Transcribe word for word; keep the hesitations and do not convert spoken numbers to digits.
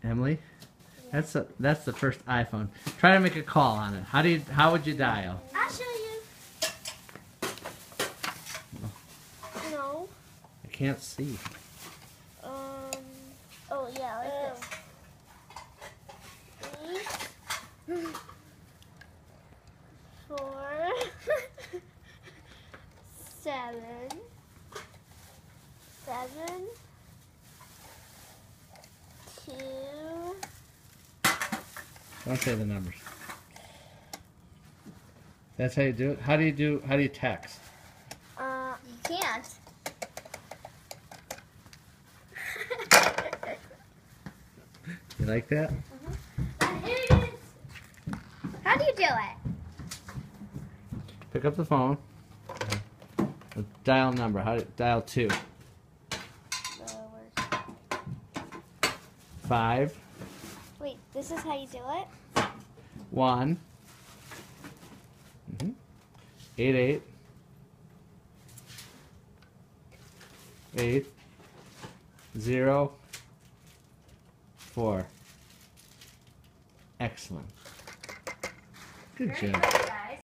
Emily, that's a, that's the first iPhone. Try to make a call on it. How do you how would you dial? I'll show you. No. I can't see. Um. Oh yeah, like this. Three, four, seven, seven, two. Don't say the numbers. That's how you do it. How do you do? How do you text? Uh, you can't. You like that? Mm-hmm. How do you do it? Pick up the phone. Dial number. How do dial two? Five. Wait, this is how you do it? One. Mm-hmm. Eight eight. Eight. Zero. Four. Excellent. Good job.